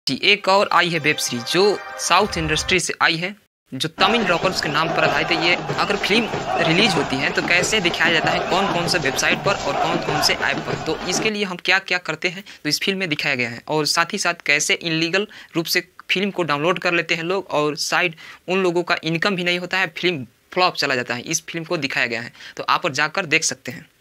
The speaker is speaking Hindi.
जी, एक और आई है वेब सीरीज जो साउथ इंडस्ट्री से आई है, जो तमिल रॉकर्स के नाम पर आधारित है। ये अगर फिल्म रिलीज होती है तो कैसे दिखाया जाता है, कौन कौन से वेबसाइट पर और कौन कौन से ऐप पर, तो इसके लिए हम क्या क्या करते हैं तो इस फिल्म में दिखाया गया है। और साथ ही साथ कैसे इनलीगल रूप से फिल्म को डाउनलोड कर लेते हैं लोग, और साइड उन लोगों का इनकम भी नहीं होता है, फिल्म फ्लॉप चला जाता है। इस फिल्म को दिखाया गया है, तो आप जाकर देख सकते हैं।